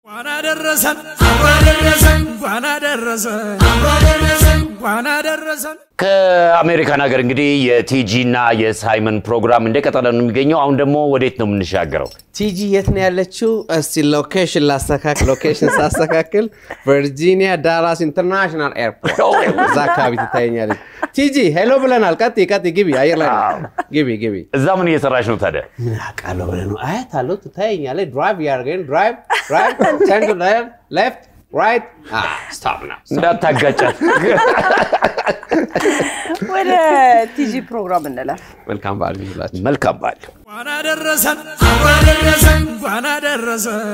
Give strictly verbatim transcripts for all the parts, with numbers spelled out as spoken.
ዋና ደረሰን ዋና ደረሰን ዋና ደረሰን ዋና ደረሰን ከአሜሪካን ሀገር እንግዲህ የቲጂና የሳይመን ፕሮግራም እንደቀጠለ ነው የሚገኘው አሁን ደግሞ ወዴት ነው የምንሻገረው ቲጂ የት ነው ያለችው እስቲ ሎኬሽን ላስተካክል ሎኬሽን ሳስተካክል ቨርጂኒያ ዳላስ ኢንተርናሽናል ኤርፖርት ዛካቢ ትታየኛለች ቲጂ ሄሎ ብለናል ቀጥ ቀጥ ግቢ አየር ላይ ግቢ ግቢ እዛ ምን እየሰራሽ ነው ታዲያ ምን አቃለው ብለ ነው አያት አለው ትታየኛለች ድራይቭ ያርገን ድራይቭ ድራይቭ turn to left left right ah stop now እንዳታጋጫት ወደ ቲጂ ፕሮግራም እንላለን መልካም ባል ይላችሁ መልካም ባል ዋና ደረሰን ዋና ደረሰን ዋና ደረሰን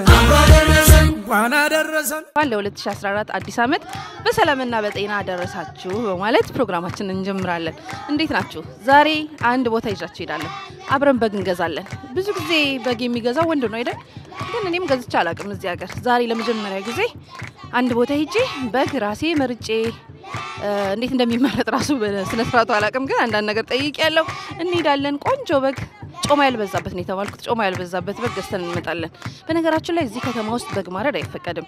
ዋና ደረሰን ለ2014 አዲስ አመት በሰላምና በጤና አደረሳችሁ በማለት ፕሮግራማችንን እንጀምራለን እንዴት ናችሁ ዛሬ አንድ ቦታ ይዣችሁ ሄዳለሁ አብረን በግ እንገዛለን ብዙ ጊዜ በግ የሚገዛው ወንድ ነው አይደል ግን እኔም ገዝቻ አላቅም እዚህ ሀገር ዛሬ ለመጀመሪያ ጊዜ አንድ ቦታ ሄጄ በግ ራሴ መርጬ እንዴት እንደሚመረጥ ራሱ በስነ ስርዓቱ አላቅም ግን አንድ ነገር ጠይቄያለሁ እንሄዳለን ቆንጆ በግ ጮማ ያልበዛበት ነው የተባልኩት ጮማ ያልበዛበት በግ ገዝተን እንመጣለን በነገራችን ላይ እዚህ ከተማ ውስጥ በግ ማረድ አይፈቀድም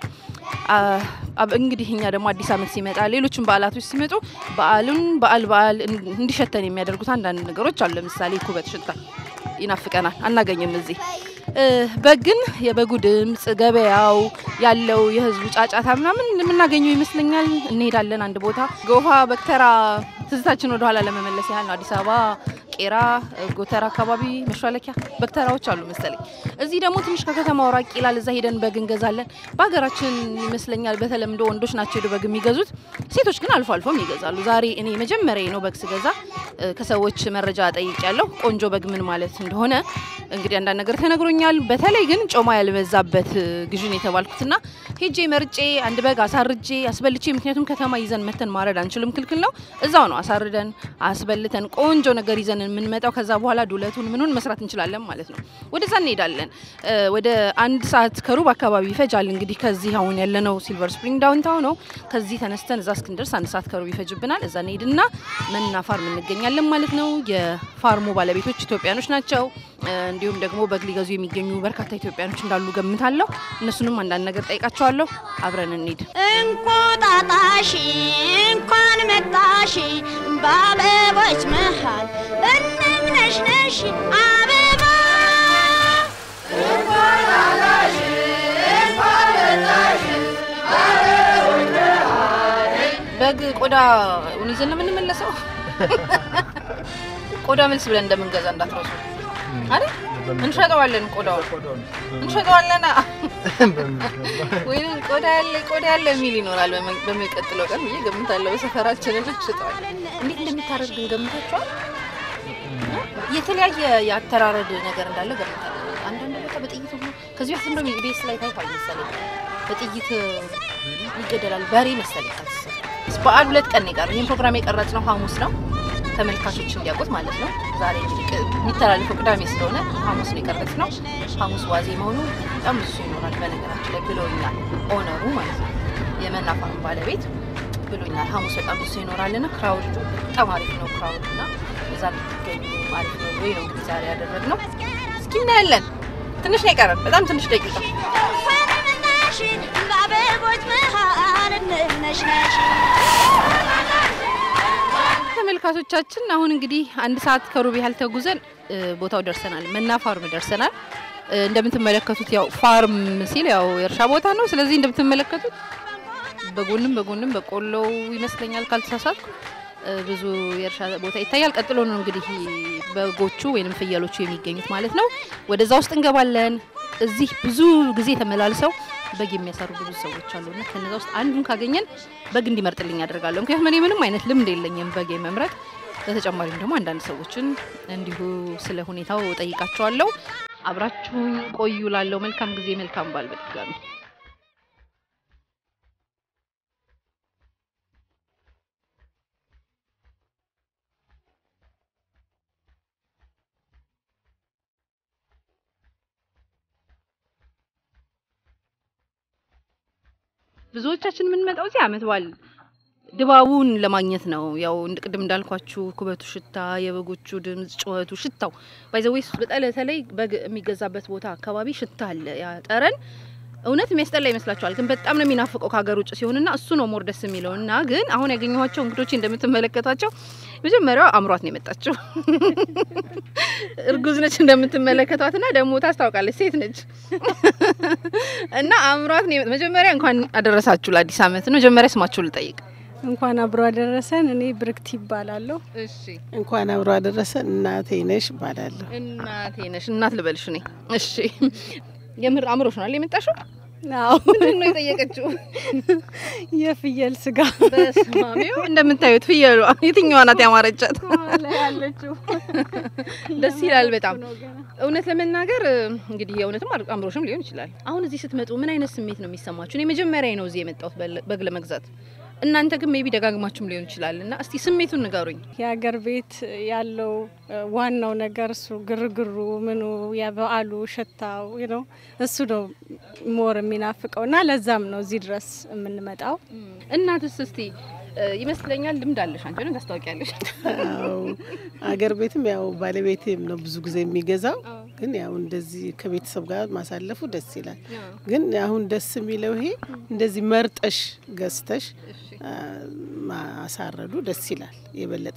እንግዲህ እኛ ደግሞ አዲስ አመት ሲመጣ ሌሎችም በዓላቶች ሲመጡ በዓሉን በዓል በዓል እንዲሸተን የሚያደርጉት አንዳንድ ነገሮች አሉ ለምሳሌ ኩበት ሽታ ይናፍቀናል አናገኝም እዚህ በግን የበጉ ድምጽ ገበያው ያለው የህዝቡ ጫጫታ ምናምን ምናገኘው ይመስለኛል እንሄዳለን አንድ ቦታ ጎፋ በክተራ ትዝታችን ወደ ኋላ ለመመለስ ያህል ነው አዲስ አበባ ቄራ ጎተራ አካባቢ መሽዋለኪያ በክተራዎች አሉ መሰለኝ እዚህ ደግሞ ትንሽ ከከተማው ራቅ ይላል እዛ ሄደን በግ እንገዛለን በአገራችን ይመስለኛል በተለምዶ ወንዶች ናቸው ሄዱ በግ የሚገዙት ሴቶች ግን አልፎ አልፎም ይገዛሉ ዛሬ እኔ መጀመሪያ ነው በግ ስገዛ ከሰዎች መረጃ ጠይቄያለሁ ቆንጆ በግ ምን ማለት እንደሆነ እንግዲህ አንዳንድ ነገር ተነግሮኛል በተለይ ግን ጮማ ያልበዛበት ግዥን የተባልኩትና ሄጄ መርጬ አንድ በግ አሳርጄ አስበልቼ ምክንያቱም ከተማ ይዘን መተን ማረድ አንችልም ክልክል ነው እዛው ነው አሳርደን አስበልተን ቆንጆ ነገር ይዘን ምን መጣው ከዛ በኋላ ዱለቱን ምኑን መስራት እንችላለን ማለት ነው ወደዛ እንሄዳለን ወደ አንድ ሰዓት ከሩብ አካባቢ ይፈጃል እንግዲህ ከዚህ አሁን ያለነው ሲልቨር ስፕሪንግ ዳውንታውን ነው ከዚህ ተነስተን እዛ እስክንደርስ አንድ ሰዓት ከሩብ ይፈጅብናል እዛ እንሄድና መና ፋርም እንገኛለን ማለት ነው የፋርሙ ባለቤቶች ኢትዮጵያኖች ናቸው እንዲሁም ደግሞ በግ ሊገዙ የሚገኙ በርካታ ኢትዮጵያኖች እንዳሉ ገምታለሁ እነሱንም አንዳንድ ነገር ጠይቃቸዋለሁ አብረን እንሂድ እንቁጣጣሽ እንኳን መጣሽ ባበቦች መሃል እንምነሽ ነሽ አበባ እንቁጣጣሽ እንኳን መጣሽ ባበቦች መሃል በግ ቆዳ ወንይዘን ምን መለሰው ቆዳ መልስ ብለን እንደምንገዛ እንዳትረሱ አይደል እንሸጠዋለን ቆዳው እንሸጠዋለን ወይኔ ቆዳ ያለ ቆዳ ያለ ሚል ይኖራል በመቀጥለው ቀን ይገምታለሁ በሰፈራችን እንሸጠዋለን እንዴት እንደሚታረድ ግን ገምታችኋል የተለያየ ያተራረድ ነገር እንዳለ ገምታለሁ አንዳንድ ቦታ በጥይት ነው ከዚህ በፊት እንደም ኢቢኤስ ላይ ታይቷል መሰለኝ በጥይት ይገደላል በሬ መሰለኝ በዓል ሁለት ቀን ይቀር ይሄን ፕሮግራም የቀረጽነው ሐሙስ ነው ተመልካቾች እንዲያውቁት ማለት ነው ዛሬ የሚተላለፈው ቅዳሜ ስለሆነ ሐሙስ ነው የቀረጽነው ሐሙስ ዋዜማው ነው በጣም ብዙ ይኖራል በነገራችን ላይ ብሎኛል ኦነሩ ማለት ነው የመናፋም ባለቤት ብሎኛል ሐሙስ በጣም ብዙ ይኖራልና ክራውድ በጣም አሪፍ ነው ክራውድና እዛ ልትገኙ አሪፍ ነው ወይ ነው ዛሬ ያደረግነው እስኪ እናያለን ትንሽ ነው የቀረን በጣም ትንሽ ደቂቃ ባበቦች መሃል እንነሽ ነሽ ተመልካቾቻችን አሁን እንግዲህ አንድ ሰዓት ከሩብ ያህል ተጉዘን ቦታው ደርሰናል መና ፋርም ደርሰናል እንደምትመለከቱት ያው ፋርም ሲል ያው የእርሻ ቦታ ነው ስለዚህ እንደምትመለከቱት በጎንም በጎንም በቆሎው ይመስለኛል ካልተሳሳትኩ ብዙ የእርሻ ቦታ ይታያል ቀጥሎ ነው እንግዲህ በጎቹ ወይንም ፍየሎቹ የሚገኙት ማለት ነው ወደዛ ውስጥ እንገባለን እዚህ ብዙ ጊዜ ተመላልሰው በግ የሚያሳሩ ብዙ ሰዎች አሉና ከነዛ ውስጥ አንዱን ካገኘን በግ እንዲመርጥልኝ አደርጋለሁ ምክንያቱም እኔ ምንም አይነት ልምድ የለኝም በግ የመምረጥ በተጨማሪም ደግሞ አንዳንድ ሰዎችን እንዲሁ ስለ ሁኔታው ጠይቃቸዋለሁ አብራችሁኝ ቆዩ ላለው መልካም ጊዜ መልካም ባል በድጋሚ ብዙዎቻችን ምን መጣው እዚህ አመት ባል ድባቡን ለማግኘት ነው ያው እንድቅድም እንዳልኳችሁ ኩበቱ ሽታ የበጎቹ ድምጽ ጮህቱ ሽታው ባይዘዌስ በተለይ በግ የሚገዛበት ቦታ አካባቢ ሽታ አለ ያ ጠረን እውነት የሚያስጠላ ይመስላችኋል ግን በጣም ነው የሚናፍቀው ከሀገር ውጭ ሲሆንና እሱ ነው ሞር ደስ የሚለውና ግን አሁን ያገኘኋቸው እንግዶች እንደምትመለከታቸው መጀመሪያው አምሯት ነው የመጣችው እርጉዝ ነች እንደምትመለከቷትና ደግሞ ታስታውቃለች ሴት ነች እና አምሯት ነው መጀመሪያ እንኳን አደረሳችሁ ለአዲስ ዓመት ነው መጀመሪያ ስማችሁ ልጠይቅ እንኳን አብሮ አደረሰን እኔ ብርክት ይባላለሁ እሺ እንኳን አብሮ አደረሰን እናቴ ነሽ ባላለሁ እናቴ ነሽ እናት ልበልሽ ነኝ እሺ የምር አምሮሽ ነው ለምጣሽው አዎ ምን ነው የጠየቀችው የፍየል ስጋ በስማሚው እንደምታዩት ፍየሉ የትኛዋ ናት ያማረቻት ላይ ያለችው ደስ ይላል በጣም እውነት ለመናገር እንግዲህ የእውነትም አምሮሽም ሊሆን ይችላል አሁን እዚህ ስትመጡ ምን አይነት ስሜት ነው የሚሰማችሁ እኔ መጀመሪያ ነው እዚህ የመጣሁት በግ ለመግዛት እናንተ ግን ሜቢ ደጋግማችሁም ሊሆን ይችላልና እስቲ ስሜቱን ንገሩኝ የሀገር ቤት ያለው ዋናው ነገር እሱ ግርግሩ ምኑ ያበአሉ ሸታው you know እሱ ነው ሞር የሚናፍቀውና ለዛም ነው እዚህ ድረስ የምንመጣው እናትስ እስቲ ይመስለኛል ልምድ አለሽ አንቺ ነው ታስታውቂያለሽ አው ሀገር ቤትም ያው ባለቤቴም ነው ብዙ ጊዜ የሚገዛው ግን ያው እንደዚህ ከቤተሰብ ጋር ማሳለፉ ደስ ይላል ግን አሁን ደስ የሚለው ይሄ እንደዚህ መርጠሽ ገዝተሽ ማሳረዱ ደስ ይላል የበለጠ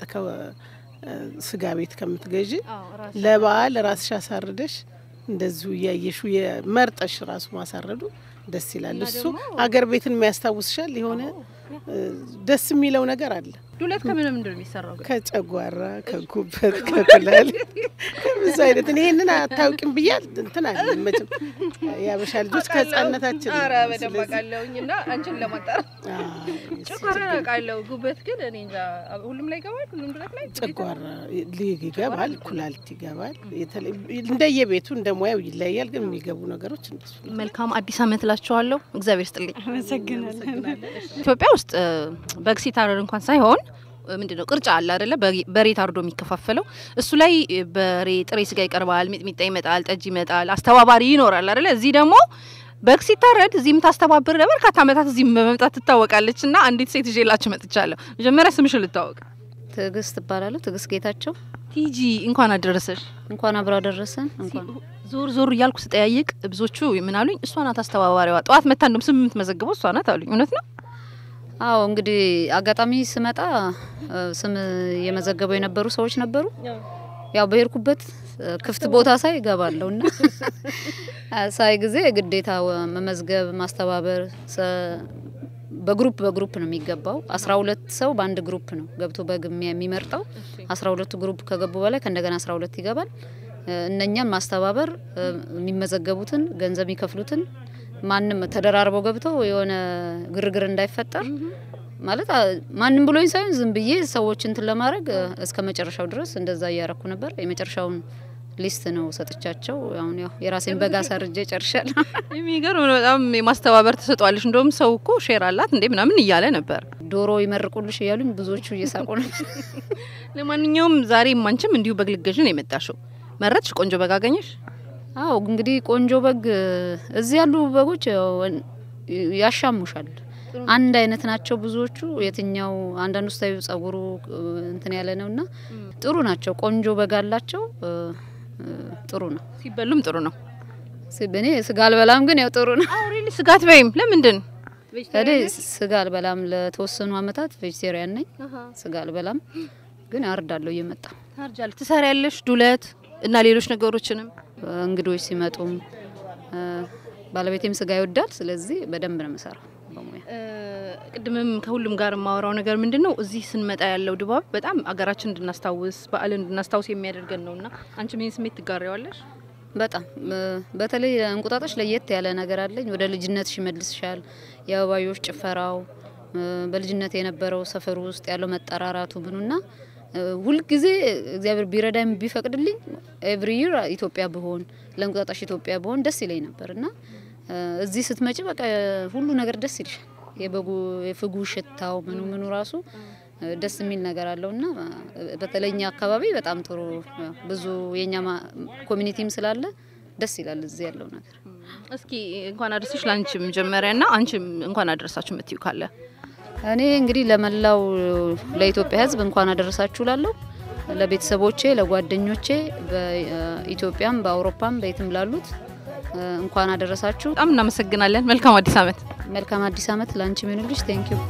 ከስጋ ቤት ከምትገዢ ለበዓል ራስሽ አሳርደሽ እንደዚሁ ያየሹ የመርጠሽ ራሱ ማሳረዱ ደስ ይላል እሱ ሀገር ቤትን የሚያስታውስሻል የሆነ ደስ የሚለው ነገር አለ ዱለት ከምን ምንድነው የሚሰራው ከጨጓራ ከጉበት ከኩላል ከብዙ አይነት እኔን አታውቂም ብያል እንትና መቼም ያበሻ ልጆች ከጻነታችን አራ በደማቃለውኝና አንቺን ለማጣር ጨጓራ አቃለው ጉበት ግን እኔ እንጃ ሁሉም ላይ ይገባል ሁሉም ዱለት ላይ ጨጓራ ይገባል ኩላሊት ይገባል እንደየቤቱ እንደሞያው ይለያል ግን የሚገቡ ነገሮች እንደሱ መልካም አዲስ ዓመት ላችኋለሁ እግዚአብሔር ይስጥልኝ አመሰግናለሁ ኢትዮጵያ ውስጥ በግ ሲታረድ እንኳን ሳይሆን ምንድነው ቅርጫ አለ አይደለ በሬ ታርዶ የሚከፋፈለው እሱ ላይ በሬ ጥሬ ስጋ ይቀርባል ሚጥሚጣ ይመጣል ጠጅ ይመጣል አስተባባሪ ይኖራል አይደለ እዚህ ደግሞ በግ ሲታረድ እዚህም ታስተባብር ለበርካታ አመታት እዚህም በመምጣት ትታወቃለችና አንዲት ሴት ይዤላችሁ መጥቻለሁ መጀመሪያ ስምሽን ልታወቅ ትግስት ይባላል ትግስት ጌታቸው ቲጂ እንኳን አደረሰሽ እንኳን አብራ አደረሰን እንኳን ዞር ዞር ይያልኩ ስጠያይቅ ብዙዎቹ ምን አሉኝ እሷ ናት አስተባባሪዋ ጧት መታ እንደም ስምንት መዘግበው እሷ ናት አሉኝ እውነት ነው አዎ እንግዲህ አጋጣሚ ስመጣ ስም የመዘገበው የነበሩ ሰዎች ነበሩ ያው በሄርኩበት ክፍት ቦታ ሳይ ይገባለውና ሳይ ጊዜ ግዴታ መመዝገብ ማስተባበር በግሩፕ በግሩፕ ነው የሚገባው አስራ ሁለት ሰው በአንድ ግሩፕ ነው ገብቶ በግም የሚመርጠው አስራ ሁለት ግሩፕ ከገቡ በላይ ከእንደገና አስራ ሁለት ይገባል እነኛን ማስተባበር የሚመዘገቡትን ገንዘብ ይከፍሉትን ማንንም ተደራርበው ገብተው የሆነ ግርግር እንዳይፈጠር ማለት ማንንም ብሎኝ ሳይሆን ዝም ብዬ ሰዎችን እንትን ለማድረግ እስከ መጨረሻው ድረስ እንደዛ ያያረኩ ነበር የመጨረሻውን ሊስት ነው ሰጥቻቸው አሁን ያው የራሴን በጋ ሰርጄ ጨርሻለሁ የሚገርም ነው በጣም የማስተባበር ተሰጧልሽ እንደውም ሰው እኮ ሼር አላት እንዴ ምናምን ይያለ ነበር ዶሮ ይመርቁልሽ ይያሉኝ ብዙዎቹ እየሳቁ ነው ለማንኛውም ዛሬ ማንቺም እንዲሁ በግልገዥ ነው የመጣሽው መረጥሽ ቆንጆ በግ አገኘሽ አው እንግዲህ ቆንጆ በግ እዚህ ያሉ በጎች ያሻሙሻል አንድ አይነት ናቸው ብዙዎቹ የትኛው አንዳንዱ ስታዩ ጸጉሩ እንትን ያለ ነውና ጥሩ ናቸው ቆንጆ በግ አላቸው ጥሩ ነው ሲበሉም ጥሩ ነው ሲበኔ ስጋ አልበላም ግን ያው ጥሩ ነው አው ሪሊ ስጋት በይም ለምንድን እኔ ስጋ አልበላም ለተወሰኑ አመታት ቬጂቴሪያን ነኝ ስጋ አልበላም ግን አርዳለሁ እየመጣ ታርጃል ትሰሪያለሽ ዱለት እና ሌሎች ነገሮችንም እንግዶች ሲመጡም ባለቤቴም ስጋ ይወዳል ስለዚህ በደንብ ነው መሰራው በሙያ ቅድምም ከሁሉም ጋር ማወራው ነገር ምንድነው እዚህ ስንመጣ ያለው ድባብ በጣም አገራችን እንድናስታውስ በዓልን እንድናስታውስ የሚያደርገን ነውና አንቺ ምን ስሜት ትጋሪዋለሽ በጣም በተለይ እንቁጣጣሽ ለየት ያለ ነገር አለኝ ወደ ልጅነትሽ ይመልስሻል የአበባዮች ጭፈራው በልጅነት የነበረው ሰፈሩ ውስጥ ያለው መጠራራቱ ምኑና ሁሉ ጊዜ እግዚአብሔር ቢረዳም ቢፈቅድልኝ ኤቭሪ ይር ኢትዮጵያ በሆን ለንቁጣጣሽ ኢትዮጵያ በሆን ደስ ይለኝ ነበርና እዚህ ስትመጪ በቃ ሁሉ ነገር ደስ ይልሻል የበጉ የፍጉ ሽታው ምኑ ምኑ ራሱ ደስ የሚል ነገር አለውና በተለይኛ አካባቢ በጣም ጥሩ ብዙ የኛ ኮሚኒቲም ስላለ ደስ ይላል እዚህ ያለው ነገር እስኪ እንኳን አደረሰሽ ላንቺ መጀመሪያና አንቺ እንኳን አደረሳችሁ ምትዩ ካለ እኔ እንግዲህ ለመላው ለኢትዮጵያ ህዝብ እንኳን አደረሳችሁ ላለው ለቤተሰቦቼ ለጓደኞቼ በኢትዮጵያም በአውሮፓም በየትም ላሉት እንኳን አደረሳችሁ በጣም እናመሰግናለን መልካም አዲስ አመት መልካም አዲስ አመት ላንቺ ምንልሽ thank you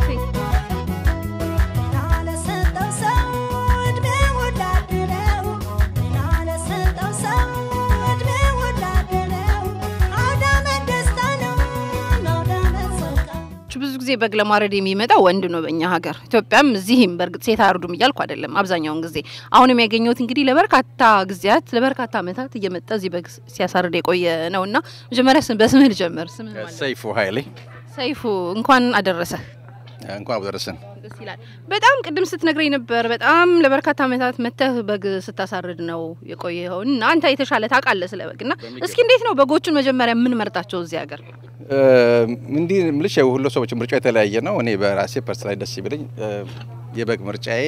ብዙ ጊዜ በግ ለማረድ የሚመጣው ወንድ ነው በእኛ ሀገር ኢትዮጵያም እዚህም በርግጥ ሴት አርዱም ይያልኩ አይደለም አብዛኛውን ጊዜ አሁንም ያገኘሁት እንግዲህ ለበርካታ ጊዜያት ለበርካታ አመታት እየመጣ እዚህ በግ ሲያሳርድ የቆየ ነውና መጀመሪያ በስምህ ልጀምር ስምህ ማለት ሰይፉ ኃይሌ ሰይፉ እንኳን አደረሰ እንኳን አደረሰን ደስ ይላል በጣም ቅድም ስትነግረኝ ነበር በጣም ለበርካታ አመታት መተህ በግ ስታሳርድ ነው የቆየውና አንተ የተሻለ ታውቃለህ ስለ በግና እስኪ እንዴት ነው በጎቹን መጀመሪያ ምን መርጣቸው እዚህ ሀገር እንዴ ምልሽ ሁሉ ሰዎች ምርጫ የተለያየ ነው እኔ በራሴ ፐርሰናሊ ደስ ይብለኝ የበግ ምርጫዬ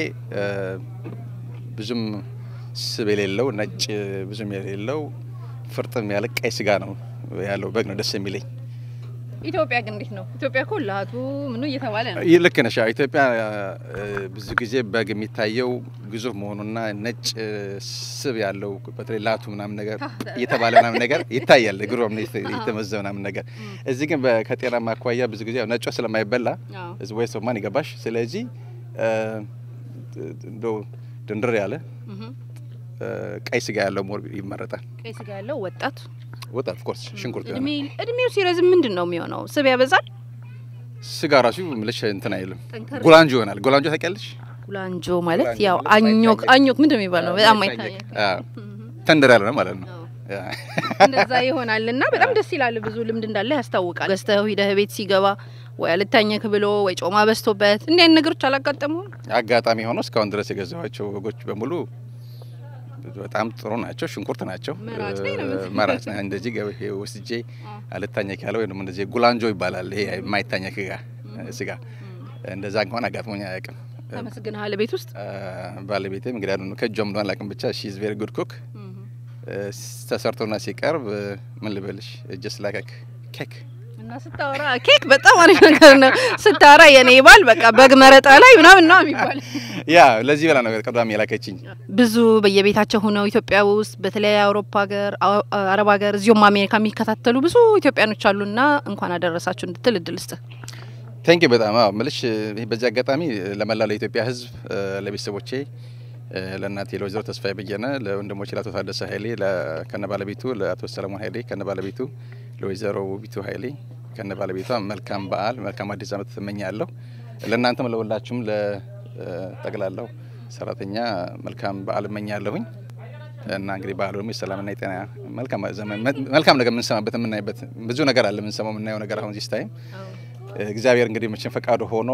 ብዙም ስብ የሌለው ነጭ ብዙም የሌለው ፍርጥም ያለ ቀይ ስጋ ነው ያለው በግ ነው ደስ የሚለኝ ኢትዮጵያ ግን እንዴት ነው ኢትዮጵያ ኮላቱ ምኑ እየተባለ ነው ልክ ነሽ ኢትዮጵያ ብዙ ጊዜ በግ የሚታየው ግዙፍ መሆኑና ነጭ ስብ ያለው በተለይ ላቱ ምናምን ነገር እየተባለ ምናምን ነገር ይታያል ግሩም ነው የተመዘው ምናምን ነገር እዚህ ግን ከጤና ማኳያ ብዙ ጊዜ ነጭ ስለማይበላ እዚ ወይ ሰው ማን ይገባሽ ስለዚህ ዶ ድንድር ያለ ቀይ ስጋ ያለው ሞር ይመረጣል ቀይ ስጋ ያለው ወጣት ወጣት of course ሽንኩርት እድሜ እድሜው ሲረዝም ምንድነው የሚሆነው ስብ ያበዛል ስጋ ራሱ ምልሽ እንትን አይልም ጉላንጆ ይሆናል ጉላንጆ ታውቂያለሽ ጉላንጆ ማለት ያው አኞክ አኞክ ምንድነው የሚባለው በጣም አይታየ አዎ ተንደር ያለ ነው ማለት ነው እንደዛ ይሆናልና በጣም ደስ ይላል ብዙ ልምድ እንዳለ ያስታውቃል ገዝተው ሂደህ ቤት ሲገባ ወይ አልታኘክ ብሎ ወይ ጮማ በስቶበት እንዴ ነገሮች አላጋጠሙ አጋጣሚ ሆኖ እስካሁን ድረስ የገዛዋቸው በጎች በሙሉ በጣም ጥሩ ናቸው ሽንኩርት ናቸው ማራጭ ነው እንደዚህ ገበሄ ወስጄ አልታኘክ ያለው ወይ ደግሞ እንደዚህ ጉላንጆ ይባላል ይሄ የማይታኘክ ስጋ እንደዛ እንኳን አጋጥሞኝ አያውቅም ተመስግናለህ ቤት ውስጥ ባለቤቴም እንግዲህ ነው ከጆም ነው አላውቅም ብቻ she is very good cook ተሰርቶና ሲቀርብ ምን ልበልሽ just like a cake እና ስታወራ ኬክ በጣም አሪፍ ነገር ነው ስታወራ የኔ ባል በቃ በግ መረጣ ላይ ምናምን ነው የሚባል ያ ለዚህ በላ ነው ቀዳሚ ያላከችኝ ብዙ በየቤታቸው ሆነው ኢትዮጵያ ውስጥ በተለይ አውሮፓ ሀገር አረብ ሀገር እዚሁም አሜሪካ የሚከታተሉ ብዙ ኢትዮጵያኖች አሉና እንኳን አደረሳችሁ እንድትል እድልስተ thank you በጣም አዎ መልሽ በዚህ አጋጣሚ ለመላው ለኢትዮጵያ ህዝብ ለቤተሰቦቼ ለእናቴ ለወይዘሮ ተስፋዬ በየነ ለወንድሞቼ ለአቶ ታደሰ ኃይሌ ለከነባለቤቱ ለአቶ ሰለሞን ኃይሌ ከነባለቤቱ ለወይዘሮ ውቢቱ ኃይሌ ከነባለቤቷ መልካም በዓል መልካም አዲስ አመት ተመኛለሁ ለእናንተም ለሁላችሁም ለጠቅላላው ሰራተኛ መልካም በዓል እመኛለሁኝ እና እንግዲህ በዓሉም ሰላምና ጤና መልካም ዘመን መልካም ነገር ምን ሰማበት ምን ናይበት ብዙ ነገር አለ ምን ሰማው ምን ናየው ነገር አሁን እዚህ ታይም እግዚአብሔር እንግዲህ መቼም ፈቃዱ ሆኖ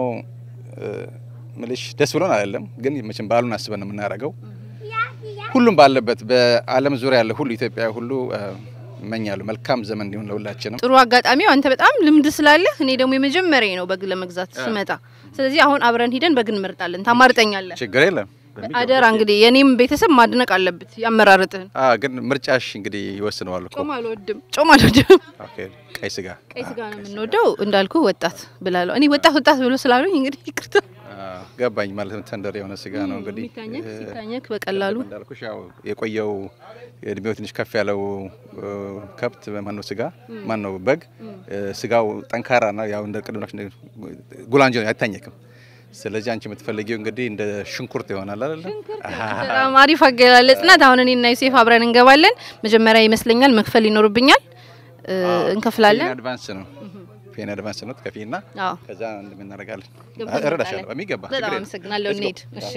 ምልሽ ደስ ብሎን አይደለም ግን መቼም በዓሉን አስበን ነው የምናረጋው ሁሉም ባለበት በአለም ዙሪያ ያለ ሁሉ ኢትዮጵያ ሁሉ መኛሉ መልካም ዘመን እንዲሆን ለሁላችንም ጥሩ አጋጣሚው አንተ በጣም ልምድ ስላለ እኔ ደግሞ የመጀመሪያ ነው በግ ለመግዛት ስመጣ ስለዚህ አሁን አብረን ሄደን በግ እንመርጣለን ታማርጠኛለህ ችግር የለም አደራ እንግዲህ የኔም ቤተሰብ ማድነቅ አለበት ያመራረጥህን አ ግን ምርጫሽ እንግዲህ ይወስነዋል እኮ ጮማ አልወድም ጮማ አልወድም ኦኬ ቀይ ስጋ ቀይ ስጋ ነው የምንወደው እንዳልኩ ወጣት ብላለሁ እኔ ወጣት ወጣት ብሎ ስላሉኝ እንግዲህ ይቅርታ ገባኝ ማለት ተንደር የሆነ ስጋ ነው እንግዲህ ሲታኘክ ሲታኘክ በቀላሉ እንዳልኩሽ ያው የቆየው እድሜው ትንሽ ከፍ ያለው ከብት ማን ነው ስጋ ማን ነው በግ ስጋው ጠንካራ ነው ያው እንደ ቅድምናሽ ጉላንጆ አይታኘክም ስለዚህ አንቺ የምትፈልጊው እንግዲህ እንደ ሽንኩርት ይሆናል አይደል በጣም አሪፍ አገላለጽናት አሁን እኔና ዮሴፍ አብረን እንገባለን መጀመሪያ ይመስለኛል መክፈል ይኖርብኛል እንከፍላለን አድቫንስ ነው ፌን አድቫንስ ነው ከፊና ከዛ እንደምናረጋለን አረዳሻለሁ በሚገባ በጣም አመሰግናለሁ እንሂድ እሺ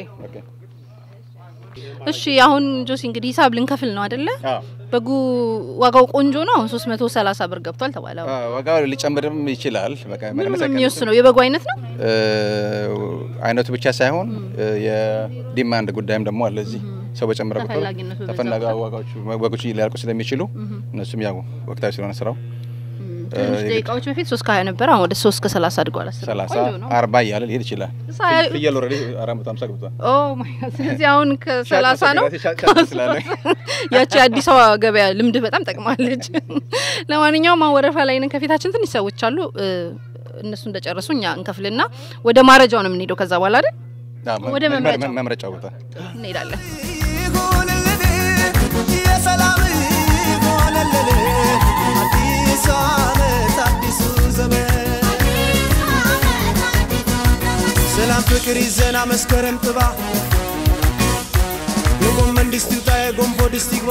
እሺ አሁን ጆሲ እንግዲህ ሂሳብ ልንከፍል ነው አይደለ በጉ ዋጋው ቆንጆ ነው አሁን ሶስት መቶ ሰላሳ ብር ገብቷል ተባለው ዋጋው ሊጨምርም ይችላል በቃ መገነዘብ ነው የበጉ አይነት ነው አይነቱ ብቻ ሳይሆን የዲማንድ ጉዳይም ደግሞ አለ እዚህ ሰው በጨመረ ቁጥር ተፈላጊው ዋጋዎች ወጎች ሊያልቁ ስለሚችሉ እነሱም ያው ወቅታዊ ስለሆነ ስራው ደቂቃዎች በፊት ሶስት ከሀያ ነበር አሁን ወደ ሶስት ከሰላሳ አድጓል ሰላሳ አርባ ያለ ሊሄድ ይችላል ፍየል ኦሬዲ አራት መቶ ሃምሳ ገብቷል ኦ ማይ ጋድ ስለዚህ አሁን ከሰላሳ ነው ያቺ አዲስ አበባ ገበያ ልምድ በጣም ጠቅማለች ለማንኛውም ወረፋ ላይ ነን ከፊታችን ትንሽ ሰዎች አሉ እነሱ እንደጨረሱ እኛ እንከፍልና ወደ ማረጃው ነው የምንሄደው ከዛ በኋላ አይደል ወደ መምረጫው መምረጫው ቦታ እንሄዳለን የሰላም ሆነልለ አዲስ ዓመት አዲሱ ዘመን ሰላም ፍቅር ይዘና መስከረም ጥባ የጎመን ድስት ይውጣ የጎንቦ ድስት ይግባ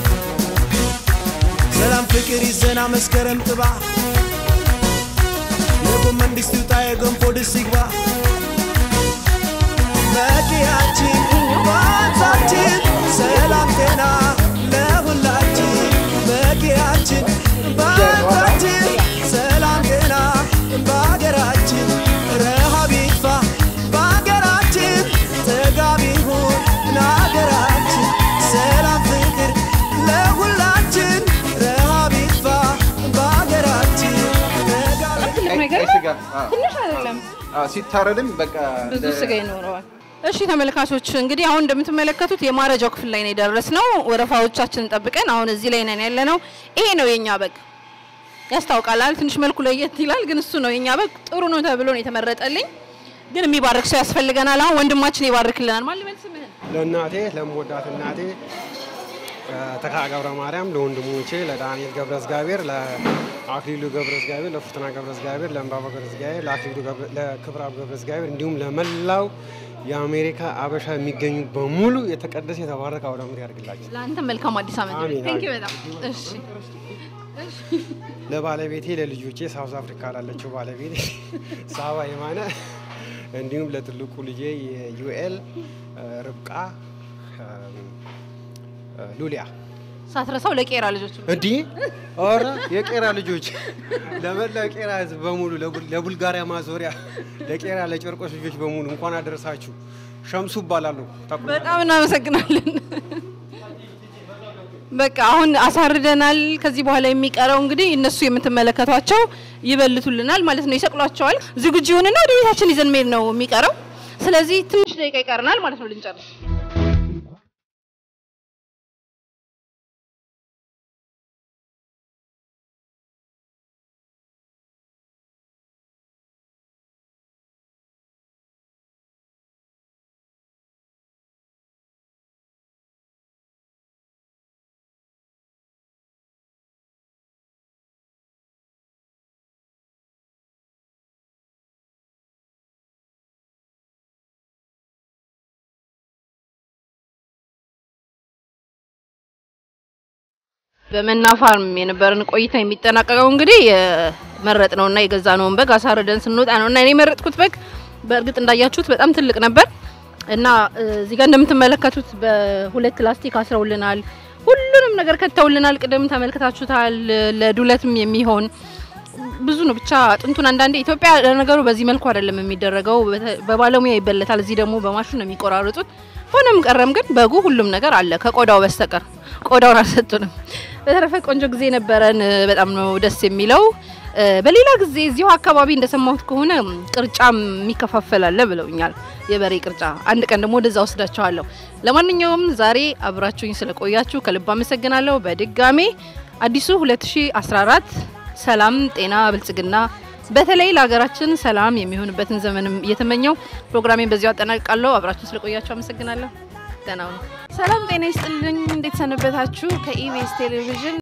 ሰላም ፍቅር ይዘና መስከረም ጥባ የጎመን ድስት ይውጣ የጎንቦ ድስት ይግባ መኪያችን ባንሳችን ሰላም ጤና ለሁላችን መኪያችን ባንሳችን ሰላም ጤና በአገራችን ረሃብ ይጥፋ በአገራችን ጥጋብ ይሁን ለአገራችን ሰላም ፍቅር ለሁላችን ረሃብ ይጥፋ በአገራችን ትንሽ አይደለም ሲታረድም በቃ ብዙ ስጋ ይኖረዋል እሺ ተመልካቾች እንግዲህ አሁን እንደምትመለከቱት የማረጃው ክፍል ላይ ነው የደረስነው ወረፋዎቻችንን ጠብቀን አሁን እዚህ ላይ ነን ያለነው ይሄ ነው የኛ በግ ያስታውቃል ትንሽ መልኩ ለየት ይላል ግን እሱ ነው የኛ በግ ጥሩ ነው ተብሎ ነው የተመረጠልኝ ግን የሚባርክ ሰው ያስፈልገናል አሁን ወንድማችን ይባርክልናል ማለት መልስምን ለእናቴ ለምወዳት እናቴ ተካ ገብረ ማርያም ለወንድሞቼ ለዳንኤል ገብረ እግዚአብሔር ለአክሊሉ ገብረ እግዚአብሔር ለፍትና ገብረ እግዚአብሔር ለምባባ ገብረ እግዚአብሔር ለአክሊሉ ገብረ ለክብራብ ገብረ እግዚአብሔር እንዲሁም ለመላው የአሜሪካ አበሻ የሚገኙ በሙሉ የተቀደሰ የተባረከ አውደ ዓመት ያርግላችሁ ለአንተ መልካም አዲስ ዓመት ቴንክ ዩ በጣም እሺ ለባለቤቴ ለልጆቼ ሳውዝ አፍሪካ ላለችው ባለቤቴ ሳባ የማነ እንዲሁም ለትልቁ ልጄ ዩኤል ርብቃ ሉሊያ ሳትረሳው ለቄራ ልጆች እንዴ ኦራ የቄራ ልጆች ለመላው ቄራ ህዝብ በሙሉ ለቡልጋሪያ ማዞሪያ ለቄራ ለጨርቆስ ልጆች በሙሉ እንኳን አደረሳችሁ ሸምሱ ይባላሉ በጣም እናመሰግናለን በቃ አሁን አሳርደናል ከዚህ በኋላ የሚቀረው እንግዲህ እነሱ የምትመለከቷቸው ይበልቱልናል ማለት ነው ይሰቅሏቸዋል ዝግጁ ሆነና ወደ ቤታችን ይዘን መሄድ ነው የሚቀረው ስለዚህ ትንሽ ደቂቃ ይቀርናል ማለት ነው ልንጨርስ በመና ፋርም የነበረን ቆይታ የሚጠናቀቀው እንግዲህ የመረጥነውና የገዛነውን በግ አሳርደን ስንወጣ ነውና እኔ መረጥኩት በግ በእርግጥ እንዳያችሁት በጣም ትልቅ ነበር እና እዚህ ጋር እንደምትመለከቱት በሁለት ፕላስቲክ አስረውልናል ሁሉንም ነገር ከተውልናል ቅድም ተመልክታችሁታል ለዱለትም የሚሆን ብዙ ነው ብቻ ጥንቱን አንዳንዴ ኢትዮጵያ ለነገሩ በዚህ መልኩ አይደለም የሚደረገው በባለሙያ ይበለታል እዚህ ደግሞ በማሽን ነው የሚቆራርጡት ሆነም ቀረም ግን በጉ ሁሉም ነገር አለ ከቆዳው በስተቀር ቆዳውን አልሰጡንም በተረፈ ቆንጆ ጊዜ ነበረን በጣም ነው ደስ የሚለው በሌላ ጊዜ እዚሁ አካባቢ እንደሰማሁት ከሆነ ቅርጫም የሚከፋፈል አለ ብለውኛል የበሬ ቅርጫ አንድ ቀን ደግሞ ወደዛ ወስዳቸዋለሁ ለማንኛውም ዛሬ አብራችሁኝ ስለቆያችሁ ከልብ አመሰግናለሁ በድጋሜ አዲሱ ሁለት ሺህ አስራ አራት ሰላም ጤና ብልጽግና በተለይ ለሀገራችን ሰላም የሚሆንበትን ዘመንም እየተመኘው ፕሮግራሜን በዚሁ አጠናቅቃለሁ አብራችሁ ስለቆያችሁ አመሰግናለሁ ደህና ሁኑ ሰላም ጤና ይስጥልኝ እንዴት ሰነበታችሁ ከኢቢኤስ ቴሌቪዥን